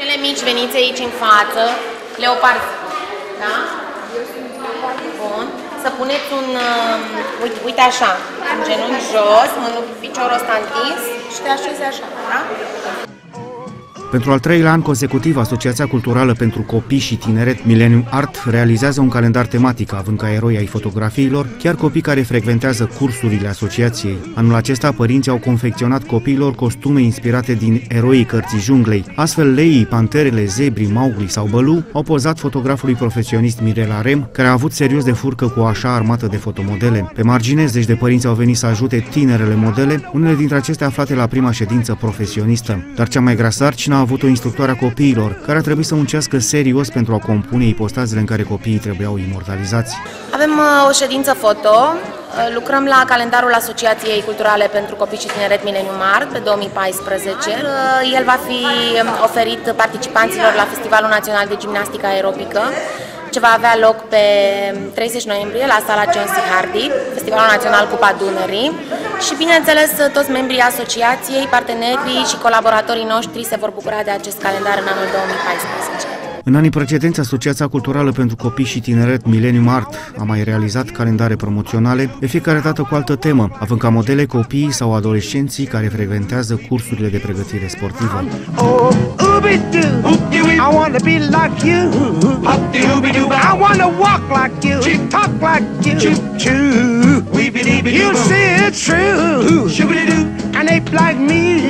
Fetele mici, veniți aici în față. Leopard. Da? Bun. Să puneți un, uite așa, un genunchi jos, piciorul ăsta întins și te așezi așa, da? Pentru al treilea an consecutiv, Asociația Culturală pentru Copii și Tineret Millennium Art realizează un calendar tematic, având ca eroi ai fotografiilor chiar copii care frecventează cursurile asociației. Anul acesta, părinții au confecționat copiilor costume inspirate din eroii Cărții Junglei. Astfel, leii, panterele, zebrii, Mowgli sau Baloo au pozat fotografului profesionist Mirela Rem, care a avut serios de furcă cu o așa armată de fotomodele. Pe margine, zeci de părinți au venit să ajute tinerele modele, unele dintre acestea aflate la prima ședință profesionistă. Dar cea mai grea sarcină a avut o instructoare a copiilor, care a trebuit să muncească serios pentru a compune ipostazele în care copiii trebuiau imortalizați. Avem o ședință foto, lucrăm la calendarul Asociației Culturale pentru Copii și Tineret Millennium Art pe 2014. El va fi oferit participanților la Festivalul Național de Gimnastică Aerobică, ce va avea loc pe 30 noiembrie la sala John C. Hardy, Festivalul Național Cupa Dunării. Și bineînțeles, toți membrii asociației, partenerii și colaboratorii noștri se vor bucura de acest calendar în anul 2014. În anii precedenți, Asociația Culturală pentru Copii și Tineret Millennium Art a mai realizat calendare promoționale, de fiecare dată cu altă temă, având ca modele copiii sau adolescenții care frecventează cursurile de pregătire sportivă. I wanna be like you. I wanna walk like you. Talk like you. You say it's true. And they like me.